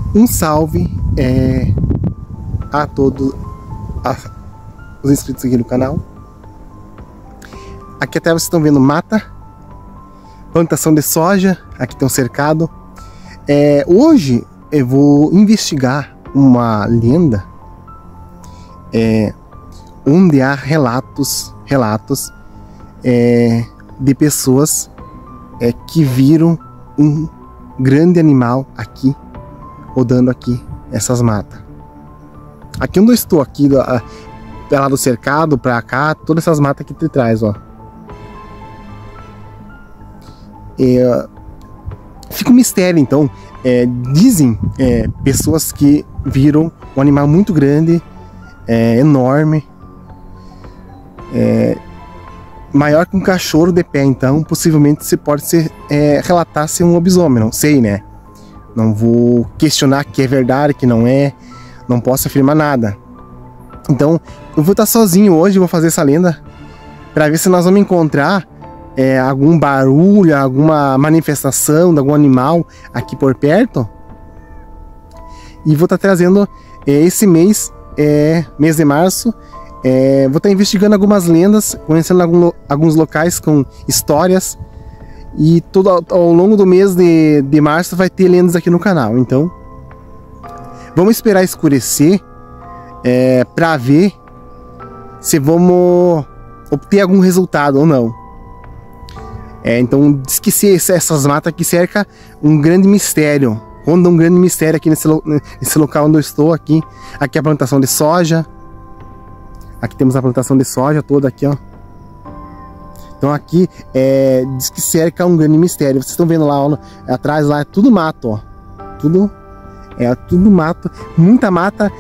Um salve a todos os inscritos aqui no canal. Aqui até vocês estão vendo mata, plantação de soja. Aqui tem um cercado. Hoje eu vou investigar uma lenda onde há relatos de pessoas que viram um grande animal aqui, rodando aqui essas matas. Aqui onde eu estou, aqui lá do cercado pra cá, todas essas matas aqui de trás, ó. Fica um mistério, então. Dizem pessoas que viram um animal muito grande, enorme, maior que um cachorro de pé. Então possivelmente se pode relatar ser um lobisomem, não sei, né? Não vou questionar que é verdade, que não é, não posso afirmar nada. Então eu vou estar sozinho hoje, vou fazer essa lenda para ver se nós vamos encontrar algum barulho, alguma manifestação de algum animal aqui por perto. E vou estar trazendo esse mês, mês de março, vou estar investigando algumas lendas, conhecendo alguns locais com histórias. E todo ao longo do mês de março vai ter lendas aqui no canal. Então vamos esperar escurecer para ver se vamos obter algum resultado ou não. Então diz que essas matas aqui cerca um grande mistério, ronda um grande mistério aqui nesse local onde eu estou. Aqui é a plantação de soja. Aqui temos a plantação de soja toda aqui, ó. Então aqui diz que cerca um grande mistério. Vocês estão vendo lá, ó, atrás lá é tudo mato, ó. Tudo mato, muita mata,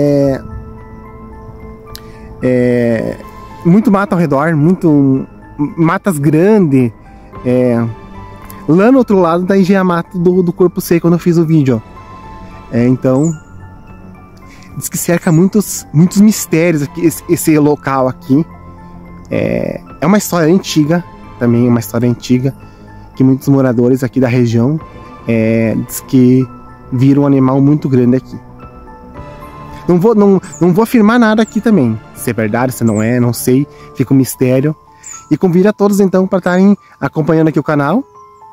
muito mato ao redor, matas grandes. Lá no outro lado daí já é a mata do corpo seco, quando eu fiz o vídeo, ó. Então diz que cerca muitos mistérios aqui, esse local aqui. É uma história antiga, também uma história antiga, que muitos moradores aqui da região diz que viram um animal muito grande aqui. Não vou afirmar nada aqui também, se é verdade, se não é, não sei, fica um mistério. E convido a todos então para estarem acompanhando aqui o canal.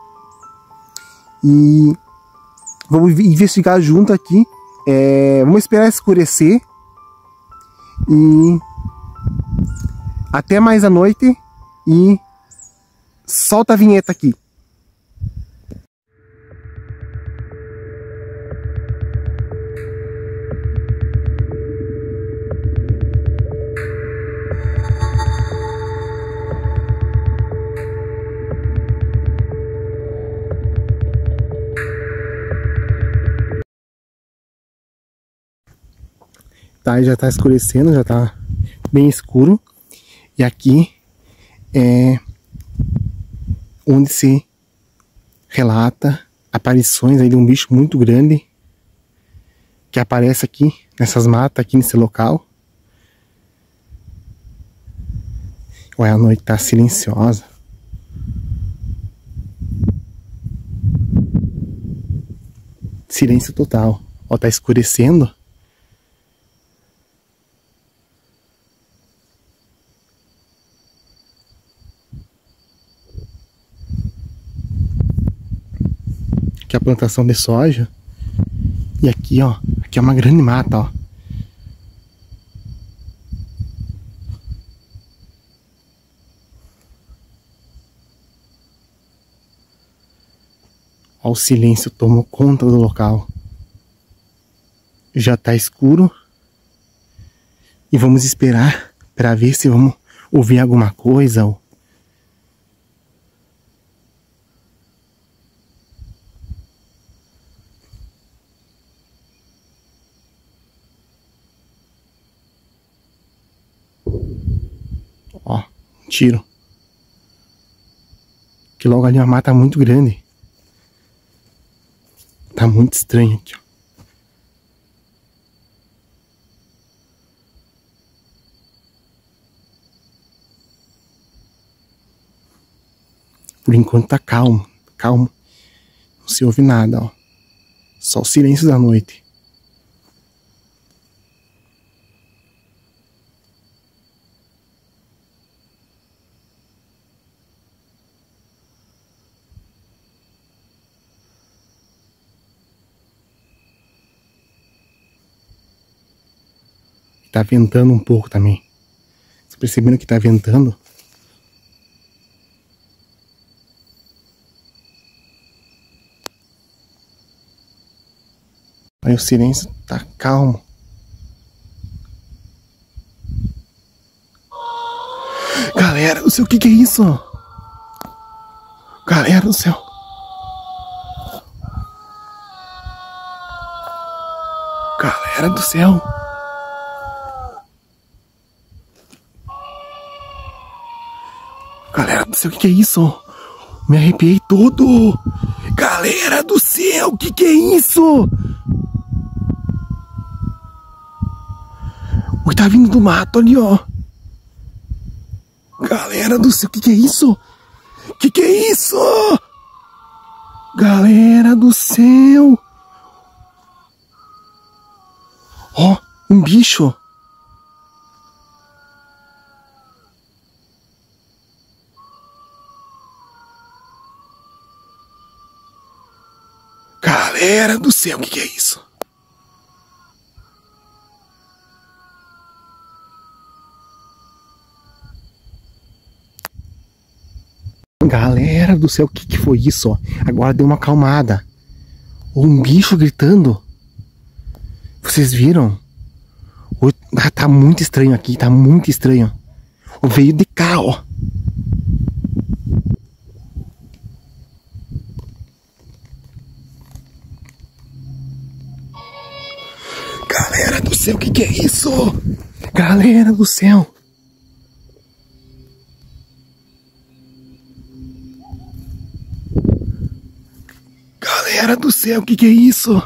E vamos investigar junto aqui. Vamos esperar escurecer. E até mais à noite. E solta a vinheta aqui. Tá, já tá escurecendo, já tá bem escuro. E aqui é onde se relata aparições aí de um bicho muito grande que aparece aqui nessas matas, aqui nesse local. Olha, a noite tá silenciosa. Silêncio total. Ó, tá escurecendo. Aqui é a plantação de soja. E aqui, ó, aqui é uma grande mata, ó. Ó, o silêncio tomou conta do local. Já tá escuro. E vamos esperar para ver se vamos ouvir alguma coisa. Ó, um tiro. Que logo ali uma mata muito grande. Tá muito estranho aqui, ó. Por enquanto tá calmo, calmo. Não se ouve nada, ó. Só o silêncio da noite. Tá ventando um pouco também. Você percebendo que tá ventando? Aí o silêncio tá calmo. Galera do céu, o que que é isso? Galera do céu. Galera do céu. Galera do céu, o que que é isso? Me arrepiei todo. Galera do céu, o que que é isso? O que tá vindo do mato ali, ó. Galera do céu, o que que é isso? Que é isso? Galera do céu. Ó, um bicho. Galera do céu, o que é isso? Galera do céu, o que foi isso? Ó? Agora deu uma acalmada. Um bicho gritando. Vocês viram? Tá muito estranho aqui, tá muito estranho. Veio de cá, ó. Galera do céu, o que é isso? Galera do céu. Galera do céu, o que é isso?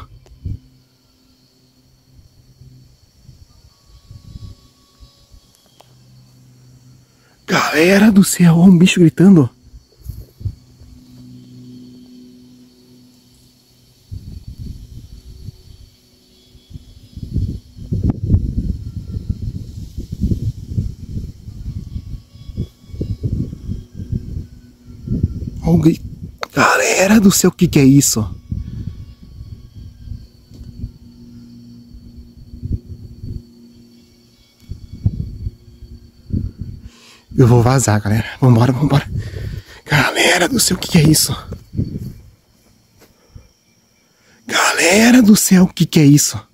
Galera do céu, ó, um bicho gritando. Galera do céu, o que é isso? Eu vou vazar, galera. Vambora, vambora. Galera do céu, o que é isso? Galera do céu, o que é isso?